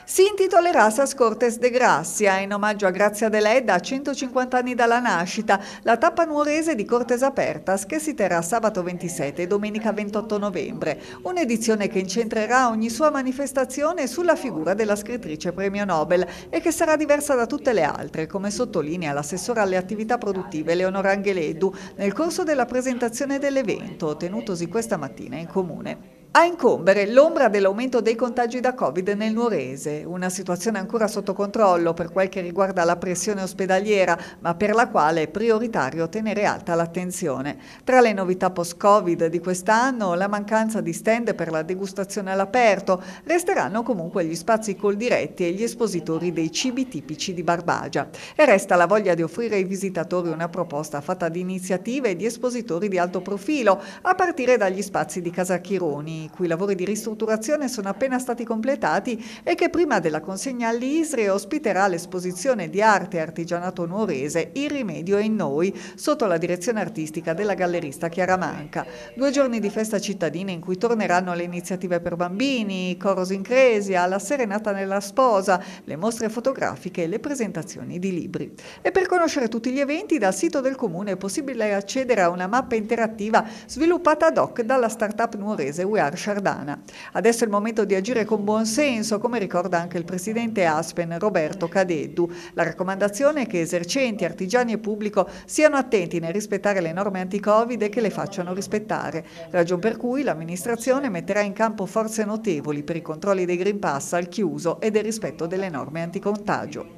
Si intitolerà Sas Cortes de Gracia, in omaggio a Grazia Deledda a 150 anni dalla nascita, la tappa nuorese di Cortes Apertas che si terrà sabato 27 e domenica 28 novembre. Un'edizione che incentrerà ogni sua manifestazione sulla figura della scrittrice premio Nobel e che sarà diversa da tutte le altre, come sottolinea l'assessora alle attività produttive Leonora Angeleddu nel corso della presentazione dell'evento, tenutosi questa mattina in comune. A incombere l'ombra dell'aumento dei contagi da Covid nel Nuorese, una situazione ancora sotto controllo per quel che riguarda la pressione ospedaliera, ma per la quale è prioritario tenere alta l'attenzione. Tra le novità post-Covid di quest'anno, la mancanza di stand per la degustazione all'aperto, resteranno comunque gli spazi coldiretti e gli espositori dei cibi tipici di Barbagia. E resta la voglia di offrire ai visitatori una proposta fatta di iniziative e di espositori di alto profilo, a partire dagli spazi di Casa Chironi, i cui lavori di ristrutturazione sono appena stati completati e che prima della consegna all'ISRI ospiterà l'esposizione di arte e artigianato nuorese Il rimedio è in noi, sotto la direzione artistica della gallerista Chiara Manca. 2 giorni di festa cittadina in cui torneranno le iniziative per bambini, coro sincresia, la serenata nella sposa, le mostre fotografiche e le presentazioni di libri. E per conoscere tutti gli eventi, dal sito del comune è possibile accedere a una mappa interattiva sviluppata ad hoc dalla startup nuorese We Are Shardana. Adesso è il momento di agire con buon senso, come ricorda anche il presidente Aspen Roberto Cadeddu. La raccomandazione è che esercenti, artigiani e pubblico siano attenti nel rispettare le norme anti-Covid e che le facciano rispettare, ragion per cui l'amministrazione metterà in campo forze notevoli per i controlli dei Green Pass al chiuso e del rispetto delle norme anticontagio.